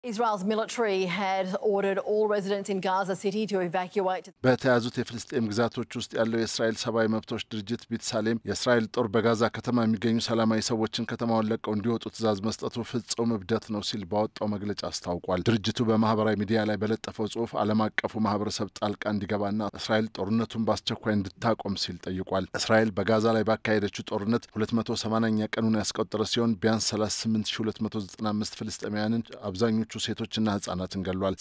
Israel's military had ordered all residents in Gaza City to evacuate. በተያዙት የፍልስጤም ግዛቶች ውስጥ ያለው የእስራኤል ሰብአዊ መብቶች ድርጅት ቢትሳሌም የእስራኤል ጦር በጋዛ ከተማ የሚገኙ ሰላማዊ ሰዎችን ከተማውን ለቀው እንዲወጡ ትዕዛዝ መስጠቱ ፍጹም እብደት ነው ሲል ባወጣው መግለጫ አስታውቋል። ድርጅቱ በማህበራዊ ሚዲያ ላይ በለጠፈው ጽሑፍ ዓለም አቀፉ ማህበረሰብ ጣልቃ እንዲገባና እስራኤል ጦርነቱን በአስቸኳይ እንድታቆም ሲል ጠይቋል። እስራኤል በጋዛ ላይ ባካሄደችው ጦርነት 280ኛ ቀኑን ያስቆጠረ ሲሆን ቢያንስ 38295 ፍልስጤማውያንን አብዛኞቹ ሴቶችና ህጻናትን ገሏል።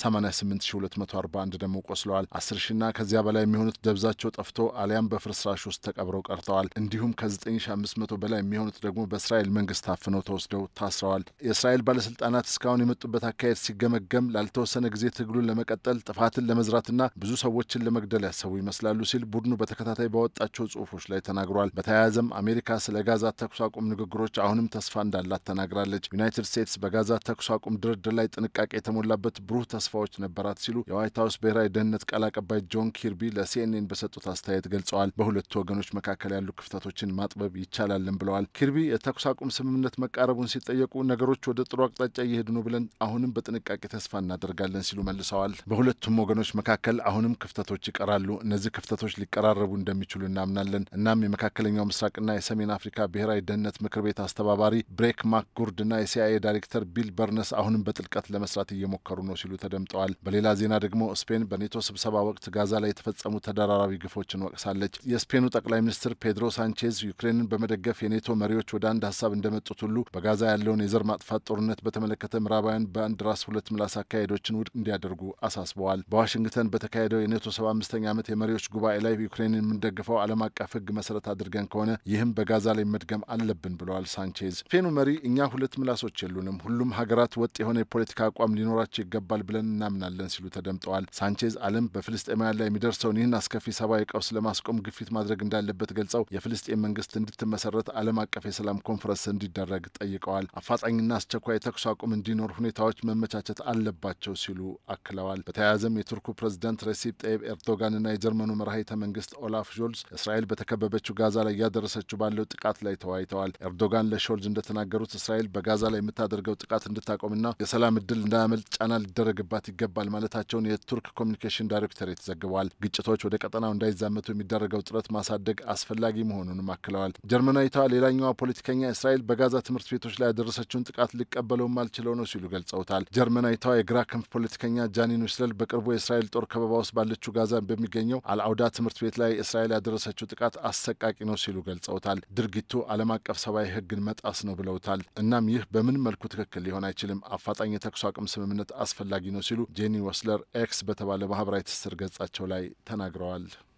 88241 ደግሞ ቆስለዋል። 10,000ና ከዚያ በላይ የሚሆኑት ደብዛቸው ጠፍቶ አሊያም በፍርስራሽ ውስጥ ተቀብረው ቀርተዋል። እንዲሁም ከ9500 በላይ የሚሆኑት ደግሞ በእስራኤል መንግስት ታፍነው ተወስደው ታስረዋል። የእስራኤል ባለስልጣናት እስካሁን የመጡበት አካሄድ ሲገመገም ላልተወሰነ ጊዜ ትግሉን ለመቀጠል ጥፋትን ለመዝራትና ብዙ ሰዎችን ለመግደል ያሰቡ ይመስላሉ ሲል ቡድኑ በተከታታይ ባወጣቸው ጽሑፎች ላይ ተናግሯል። በተያያዘም አሜሪካ ስለ ጋዛ ተኩስ አቁም ንግግሮች አሁንም ተስፋ እንዳላት ተናግራለች። ዩናይትድ ስቴትስ በጋዛ ተኩስ አቁም ድርድር ላይ ጥንቃቄ የተሞላበት ብሩህ ተስፋዎች ነበራት ሲሉ የዋይት ሃውስ ብሔራዊ ደህንነት ቃል አቀባይ ጆን ኪርቢ ለሲኤንኤን በሰጡት አስተያየት ገልጸዋል። በሁለቱ ወገኖች መካከል ያሉ ክፍተቶችን ማጥበብ ይቻላልም ብለዋል። ኪርቢ የተኩስ አቁም ስምምነት መቃረቡን ሲጠየቁ ነገሮች ወደ ጥሩ አቅጣጫ እየሄዱ ነው ብለን አሁንም በጥንቃቄ ተስፋ እናደርጋለን ሲሉ መልሰዋል። በሁለቱም ወገኖች መካከል አሁንም ክፍተቶች ይቀራሉ። እነዚህ ክፍተቶች ሊቀራረቡ እንደሚችሉ እናምናለን። እናም የመካከለኛው ምስራቅና የሰሜን አፍሪካ ብሔራዊ ደህንነት ምክር ቤት አስተባባሪ ብሬክ ማክጉርድና የሲአይኤ ዳይሬክተር ቢል በርነስ አሁንም በጥልቀት ለመስራት እየሞከሩ ነው ሲሉ ተደምጠዋል። በሌላ ዜና ደግሞ ስፔን በኔቶ ስብሰባ ወቅት ጋዛ ላይ የተፈጸሙ ተደራራቢ ግፎችን ወቅሳለች። የስፔኑ ጠቅላይ ሚኒስትር ፔድሮ ሳንቼዝ ዩክሬንን በመደገፍ የኔቶ መሪዎች ወደ አንድ ሀሳብ እንደመጡት ሁሉ በጋዛ ያለውን የዘር ማጥፋት ጦርነት በተመለከተ ምዕራባውያን በአንድ ራስ ሁለት ምላስ አካሄዶችን ውድቅ እንዲያደርጉ አሳስበዋል። በዋሽንግተን በተካሄደው የኔቶ 75ኛ ዓመት የመሪዎች ጉባኤ ላይ ዩክሬንን የምንደግፈው ዓለም አቀፍ ሕግ መሰረት አድርገን ከሆነ ይህም በጋዛ ላይ መድገም አለብን ብለዋል ሳንቼዝ። ስፔኑ መሪ እኛ ሁለት ምላሶች የሉንም፣ ሁሉም ሀገራት ወጥ የሆነ የፖለቲካ አቋም ሊኖራቸው ይገባል ብለን እናምናለን ሲሉ ተደምጠዋል። ሳንቼዝ ዓለም በፍልስጤማውያን ላይ የሚደርሰውን ይህን አስከፊ ሰብአዊ ቀውስ ለማስቆም ግፊት ማድረግ እንዳለበት ገልጸው የፍልስጤም መንግስት እንድትመሰረት ዓለም አቀፍ የሰላም ኮንፈረንስ እንዲደረግ ጠይቀዋል። አፋጣኝና አስቸኳይ የተኩስ አቁም እንዲኖር ሁኔታዎች መመቻቸት አለባቸው ሲሉ አክለዋል። በተያያዘም የቱርኩ ፕሬዝዳንት ሬሲፕ ጠይብ ኤርዶጋንና የጀርመኑ መራሄተ መንግስት ኦላፍ ሾልዝ እስራኤል በተከበበችው ጋዛ ላይ እያደረሰችው ባለው ጥቃት ላይ ተወያይተዋል። ኤርዶጋን ለሾልዝ እንደተናገሩት እስራኤል በጋዛ ላይ የምታደርገው ጥቃት እንድታቆምና የሰላም እድል እንዳያመልጥ ጫና ሊደረግባት ይገባል ማለታቸውን የቱርክ ኮሚኒኬሽን ዳይሬክተሬት ዘግበዋል። ግጭቶች ወደ ቀጠናው እንዳይዛመቱ የሚደረገው ጥረት ማሳደግ አስፈላጊ መሆኑንም አክለዋል። ጀርመናዊቷ ሌላኛዋ ፖለቲከኛ እስራኤል በጋዛ ትምህርት ቤቶች ላይ ያደረሰችውን ጥቃት ሊቀበለውም አልችለው ነው ሲሉ ገልጸውታል። ጀርመናዊቷ የግራ ክንፍ ፖለቲከኛ ጃኒን ዊስለር በቅርቡ የእስራኤል ጦር ከበባ ውስጥ ባለችው ጋዛ በሚገኘው አልአውዳ ትምህርት ቤት ላይ እስራኤል ያደረሰችው ጥቃት አሰቃቂ ነው ሲሉ ገልጸውታል። ድርጊቱ ዓለም አቀፍ ሰብአዊ ሕግን መጣስ ነው ብለውታል። እናም ይህ በምን መልኩ ትክክል ሊሆን አይችልም፣ አፋጣኝ የተኩስ አቁም ስምምነት አስፈላጊ ነው ሲሉ ጄኒ ዊስለር ኤክስ በተባለ ማህበራዊ ትስስር ገጻቸው ላይ ተናግረዋል።